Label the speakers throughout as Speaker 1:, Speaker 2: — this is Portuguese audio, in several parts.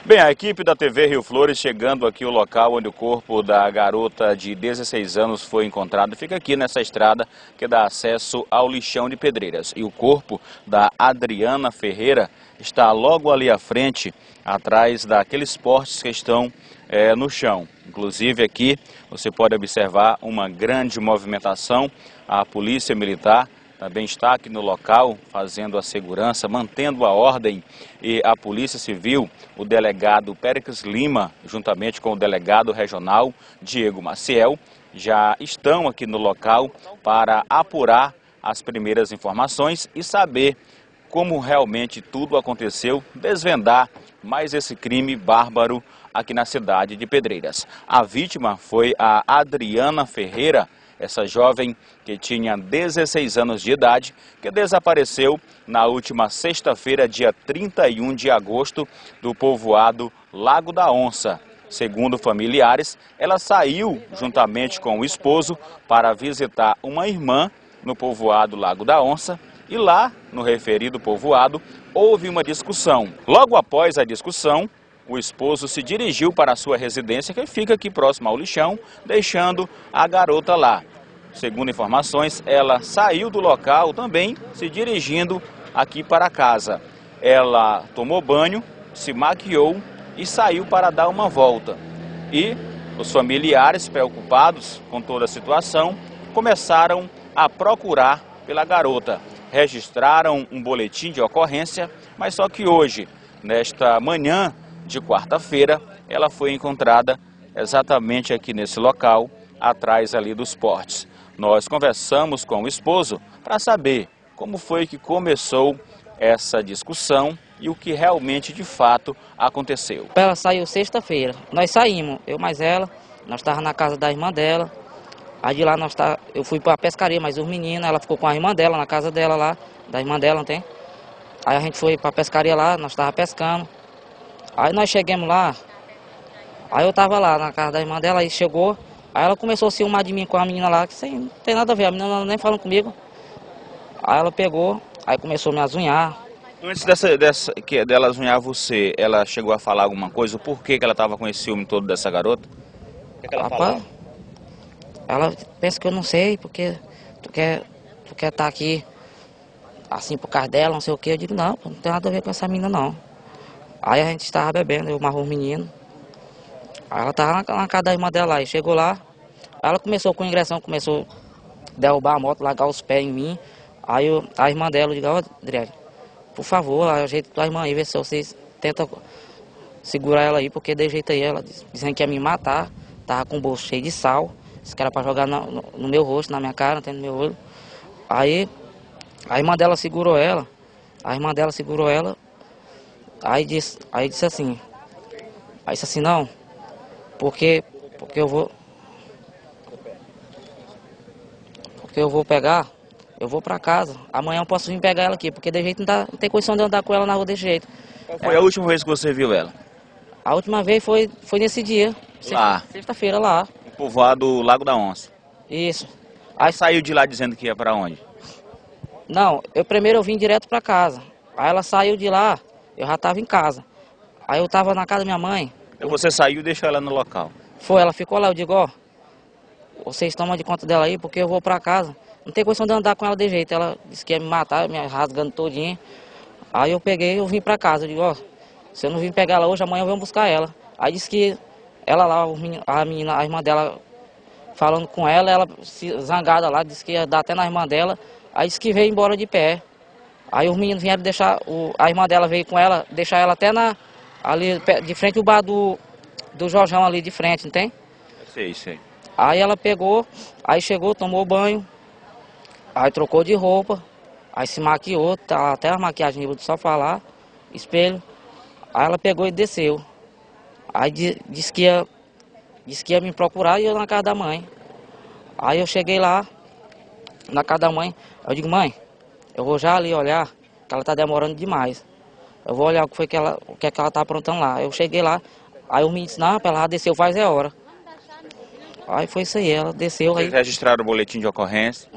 Speaker 1: Bem, a equipe da TV Rio Flores chegando aqui ao local onde o corpo da garota de 16 anos foi encontrado. Fica aqui nessa estrada que dá acesso ao lixão de Pedreiras. E o corpo da Adriana Ferreira está logo ali à frente, atrás daqueles postes que estão no chão. Inclusive aqui você pode observar uma grande movimentação. A polícia militar também está aqui no local, fazendo a segurança, mantendo a ordem, e a Polícia Civil, o delegado Péricles Lima, juntamente com o delegado regional Diego Maciel, já estão aqui no local para apurar as primeiras informações e saber como realmente tudo aconteceu, desvendar mais esse crime bárbaro aqui na cidade de Pedreiras. A vítima foi a Adriana Ferreira, essa jovem que tinha 16 anos de idade, que desapareceu na última sexta-feira, dia 31 de agosto, do povoado Lago da Onça. Segundo familiares, ela saiu juntamente com o esposo para visitar uma irmã no povoado Lago da Onça e lá, no referido povoado, houve uma discussão. Logo após a discussão, o esposo se dirigiu para a sua residência, que fica aqui próximo ao lixão, deixando a garota lá. Segundo informações, ela saiu do local também, se dirigindo aqui para casa. Ela tomou banho, se maquiou e saiu para dar uma volta. E os familiares, preocupados com toda a situação, começaram a procurar pela garota. Registraram um boletim de ocorrência, mas só que hoje, nesta manhã de quarta-feira, ela foi encontrada exatamente aqui nesse local, atrás ali dos postes. Nós conversamos com o esposo para saber como foi que começou essa discussão e o que realmente de fato aconteceu.
Speaker 2: Ela saiu sexta-feira, nós saímos, eu mais ela, nós estávamos na casa da irmã dela. Aí de lá eu fui para a pescaria, mas os meninos, ela ficou com a irmã dela, na casa dela lá, da irmã dela, não tem? Aí a gente foi para a pescaria lá, nós estávamos pescando. Aí nós chegamos lá, aí eu estava lá na casa da irmã dela, aí chegou, aí ela começou a ciúmar de mim com a menina lá, que sem, não tem nada a ver, a menina nem falando comigo. Aí ela pegou, aí começou a me azunhar.
Speaker 1: Antes dela azunhar você, ela chegou a falar alguma coisa? O porquê que ela estava com esse ciúme todo dessa garota? O que ela falava?
Speaker 2: Ela pensa que eu não sei, porque tu quer estar aqui assim por causa dela, não sei o que. Eu digo, não tem nada a ver com essa menina não. Aí a gente estava bebendo, eu marrou os meninos. Aí ela estava na casa da irmã dela lá, e chegou lá. Ela começou com ingressão, começou a derrubar a moto, largar os pés em mim. Aí a irmã dela, eu digo, ó, Adriane, por favor, ajeita tua irmã aí, vê se vocês tentam segurar ela aí, porque de jeito aí ela dizendo que ia me matar, tava com o bolso cheio de sal. Esse cara para jogar no meu rosto, na minha cara, no meu olho. Aí a irmã dela segurou ela. Aí disse assim. Aí disse assim, não, porque eu vou pegar, eu vou para casa. Amanhã eu posso vir pegar ela aqui, porque de jeito não tem condição de andar com ela na rua desse jeito.
Speaker 1: Qual foi a última vez que você viu ela?
Speaker 2: A última vez foi nesse dia.
Speaker 1: Lá?
Speaker 2: Sexta-feira lá.
Speaker 1: Povoado Lago da Onça.
Speaker 2: Isso.
Speaker 1: Aí saiu de lá dizendo que ia para onde?
Speaker 2: Não, primeiro eu vim direto para casa. Aí ela saiu de lá, eu já estava em casa. Aí eu estava na casa da minha mãe.
Speaker 1: Então você saiu e deixou ela no local?
Speaker 2: Foi, ela ficou lá, eu digo, ó, vocês tomam de conta dela aí, porque eu vou para casa. Não tem condição de andar com ela de jeito. Ela disse que ia me matar, me rasgando todinha. Aí eu peguei e vim para casa. Eu digo, ó, se eu não vim pegar ela hoje, amanhã eu venho buscar ela. Aí disse que ela lá, a irmã dela, falando com ela zangada lá, disse que ia dar até na irmã dela. Aí disse que veio embora de pé. Aí os meninos vieram deixar, a irmã dela veio com ela, deixar ela até ali de frente ao bar do Jorjão ali de frente, não tem?
Speaker 1: Sei.
Speaker 2: Aí ela pegou, aí chegou, tomou banho, aí trocou de roupa, aí se maquiou, tá até a maquiagem do sofá lá, espelho. Aí ela pegou e desceu. Aí disse que ia me procurar e eu na casa da mãe. Aí eu cheguei lá, na casa da mãe, eu digo, mãe, eu vou já ali olhar, que ela tá demorando demais. Eu vou olhar o que ela tá aprontando lá. Eu cheguei lá, aí o menino disse, não, ela já desceu faz hora. Aí foi isso aí, ela desceu.
Speaker 1: Vocês registraram o boletim de ocorrência?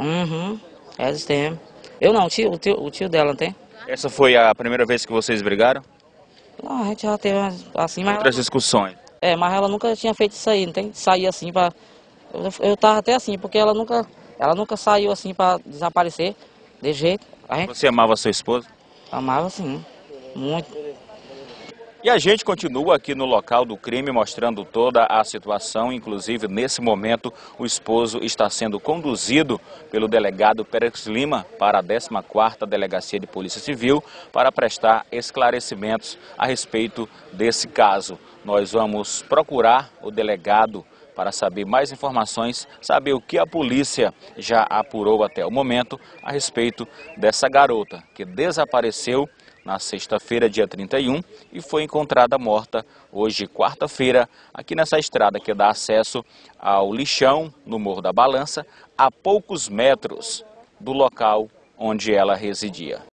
Speaker 2: Registramos. Eu não, o tio dela, não tem?
Speaker 1: Essa foi a primeira vez que vocês brigaram?
Speaker 2: Não, a gente já teve assim, mas
Speaker 1: Outras discussões.
Speaker 2: mas ela nunca tinha feito isso aí, não tem que sair assim pra... Eu tava até assim, porque ela nunca saiu assim pra desaparecer, de jeito. A gente
Speaker 1: Você amava sua esposa?
Speaker 2: amava assim, muito.
Speaker 1: E a gente continua aqui no local do crime mostrando toda a situação, inclusive nesse momento o esposo está sendo conduzido pelo delegado Pérez Lima para a 14ª Delegacia de Polícia Civil para prestar esclarecimentos a respeito desse caso. Nós vamos procurar o delegado para saber mais informações, saber o que a polícia já apurou até o momento a respeito dessa garota que desapareceu na sexta-feira, dia 31, e foi encontrada morta hoje, quarta-feira, aqui nessa estrada que dá acesso ao lixão, no Morro da Balança, a poucos metros do local onde ela residia.